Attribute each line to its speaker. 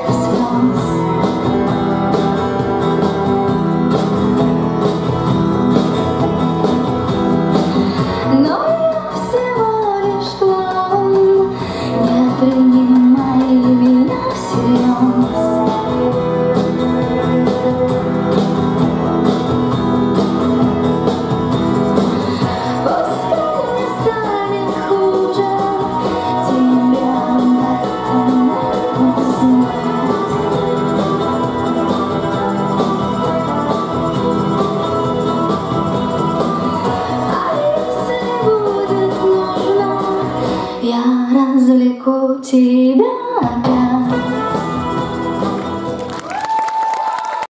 Speaker 1: до слез. Но я всего лишь клоун, не принимай меня всерьез.